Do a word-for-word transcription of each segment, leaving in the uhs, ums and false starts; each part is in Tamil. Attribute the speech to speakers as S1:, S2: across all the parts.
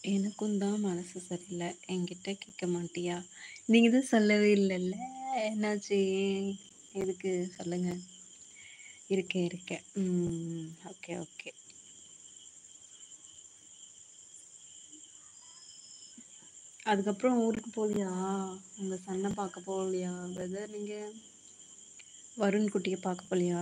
S1: எனக்கும் தான் மனசு சரியில்ல. என்கிட்ட கேட்க மாட்டியா? நீங்க தான் சொல்லவே இல்லல்ல. என்னாச்சு? ஏன்? எதுக்கு? சொல்லுங்க. இருக்கேன், இருக்கேன். ம். Okay, okay. அதுக்கப்புறம் ஊருக்கு போகலையா? உங்க சன்ன பார்க்க போகலையா? பிரதர் நீங்க? வருண் குட்டிய பார்க்க போகலையா?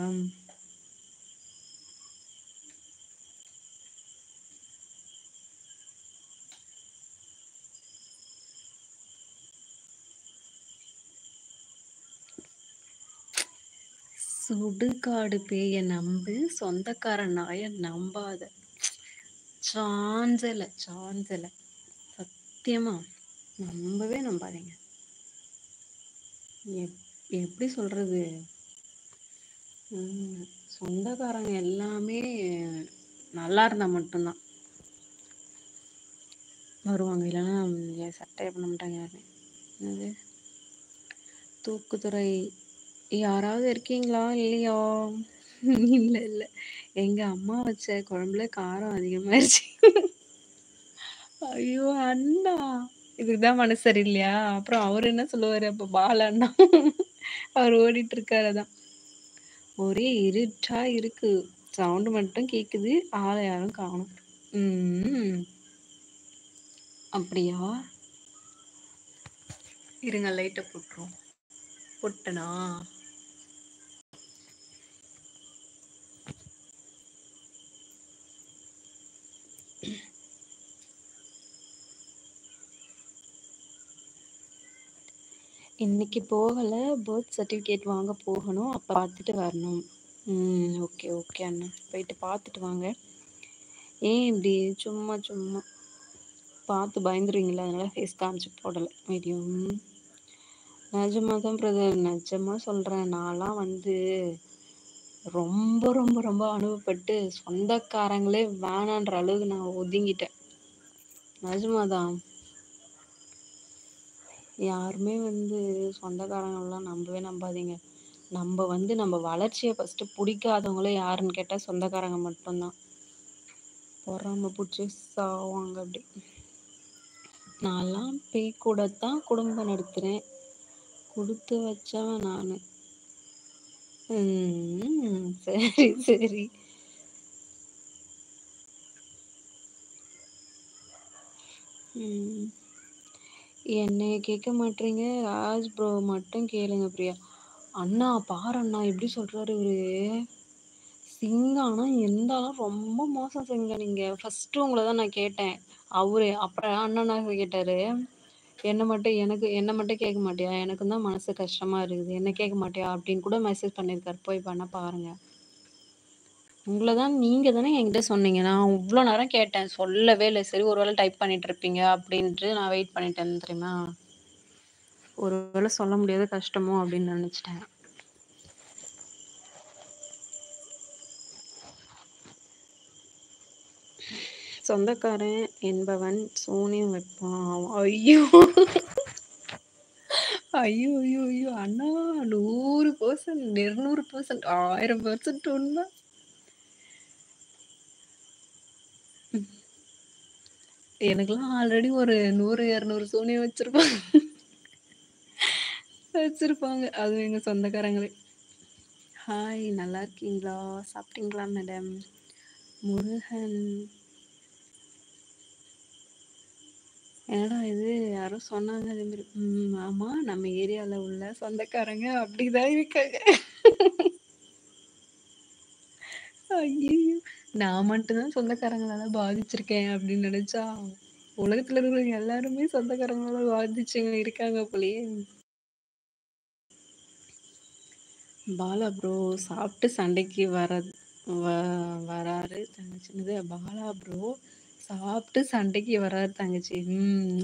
S1: சுடுகாடு பேய நம்பு, சொந்தக்கார நாய நம்பாத. சான்ஸே இல்ல, சான்ஸே இல்ல. சத்தியமா. நம்பவே நம்பாதீங்க. எப் எப்படி சொல்றது? ம். சொந்தக்காரங்க எல்லாமே நல்லா இருந்தா மட்டும்தான் வருவாங்க. இல்லைன்னா என் சட்டையை பண்ண மாட்டாங்க யாருமே. என்னது? தூக்குதுறை யாராவது இருக்கீங்களா? இல்லையா? இல்ல இல்ல. எங்க அம்மா வச்ச குழம்புல காரம் அதிகமாயிருச்சு. ஐயோ அண்ணா! இதுக்குதான் மனசு சரியில்லையா? அப்புறம் அவரு என்ன சொல்லுவாரு அப்ப பாலா அண்ணா? அவர் ஓடிட்டு இருக்காரு அதான். ஒரே இருட்டா இருக்கு. சவுண்ட் மட்டும் கேக்குது. ஆள யாரும் காணோம். ம். அப்படியா? இருங்க லைட்ட போட்டுருவோம். போட்டனா? இன்னைக்கு போகல. பர்த் சர்டிஃபிகேட் வாங்க போகணும். அப்ப பார்த்துட்டு வரணும். ம். ஓகே, ஓகே அண்ணா. போயிட்டு பார்த்துட்டு வாங்க. ஏன் இப்படி சும்மா சும்மா பார்த்து பயந்துருவீங்களா? அதனால ஃபேஸ் காமிச்சு போடல வீடியோ. ம். நிஜமா தான் பிரதர். நிஜமா சொல்றேன். நான்லாம் வந்து ரொம்ப ரொம்ப ரொம்ப அனுபவப்பட்டு சொந்தக்காரங்களே வேணான்ற அளவுக்கு நான் ஒதுங்கிட்டேன். நிஜமாதான். யாருமே வந்து சொந்தக்காரங்கள்லாம் நம்பவே நம்பாதீங்க. நம்ம வந்து நம்ம வளர்ச்சிய ஃபர்ஸ்ட்டு புடிக்காதவங்களே யாருன்னு கேட்டா சொந்தக்காரங்க மட்டும்தான். பொறாம புடிச்சு சாவாங்க அப்படி. நான்லாம் பேய் கூட தான் குடும்பம் நடத்துறேன். குடுத்து வச்சவன் நானு. ம். சரி, சரி. ம். என்னைய கேட்க மாட்றீங்க. ராஜ் ப்ரோ மட்டும் கேளுங்க பிரியா. அண்ணா பாரு அண்ணா எப்படி சொல்றாரு இவரு. சிங்கம் ஆனா எந்த ஆளும் ரொம்ப மோசம் சிங்கம் நீங்க. ஃபர்ஸ்ட்டு உங்கள தான் நான் கேட்டேன். அவரு அப்புறம் அண்ணனா கேட்டாரு. என்ன மட்டும் எனக்கு என்ன மட்டும் கேட்க மாட்டியா? எனக்கும் தான் மனசு கஷ்டமா இருக்குது. என்ன கேட்க மாட்டியா? அப்படின்னு கூட மெசேஜ் பண்ணியிருக்காரு. போய் வேணா பாருங்க. உங்கள தான் நீங்க தானே என்கிட்ட சொன்னீங்க. நான் இவ்ளோ நேரம் கேட்டேன். சொல்லவே இல்ல. சரி ஒரு வேளை டைப் பண்ணிட்டு இருப்பீங்க அப்படின்ட்டு நான் வெயிட் பண்ணிட்டேன் தெரியுமா? ஒரு வேளை சொல்ல முடியாத கஷ்டமோ அப்படின்னு நினைச்சிட்டேன். சொந்தக்காரன் என்பவன் சூனியம் வைப்பான். ஐயோ! ஐயோ! ஐயோ! ஐயோ! அண்ணா நூறு பர்சன்ட் இருநூறு பர்சன்ட் ஆயிரம் பர்சன்ட் உண்ம. எனக்கெல்லாம் ஆல்ரெடி ஒரு நூறு, இருநூறு சூனியம் வச்சிருப்பாங்க. வச்சிருப்பாங்க. அதுவும் எங்க சொந்தக்காரங்களே. ஹாய் நல்லா இருக்கீங்களா? சாப்பிட்டீங்களா மேடம்? முருகன். என்னடா இது யாரோ சொன்னாங்க அதே மாரி. ம் ஆமா நம்ம ஏரியால உள்ள சொந்தக்காரங்க அப்படிதான் இருக்காங்க. ஐயய்யோ! நான் மட்டும் தான் சொந்தக்காரங்களால பாதிச்சிருக்கேன் அப்படின்னு நினைச்சா, உலகத்துல இருக்கிறவங்க எல்லாருமே சொந்தக்காரங்களால பாதிச்சவங்க இருக்காங்க போலயே. பாலா ப்ரோ சாப்பிட்டு சண்டைக்கு வர வ வராரு தங்கச்சின்னது. பாலா ப்ரோ சாப்பிட்டு சண்டைக்கு வராரு தங்கச்சி. ம்.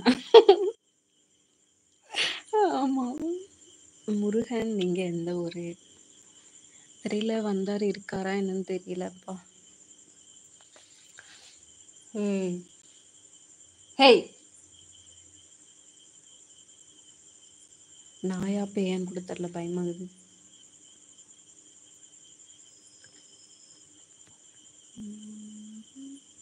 S1: ஆமா. முருகன் நீங்க எந்த ஊரு? தெரியல வந்தாரு இருக்காரா என்னன்னு தெரியலப்பா. ம். ஹேய் நாயா பேயான்னு கூட தெரியல பயமாகுது.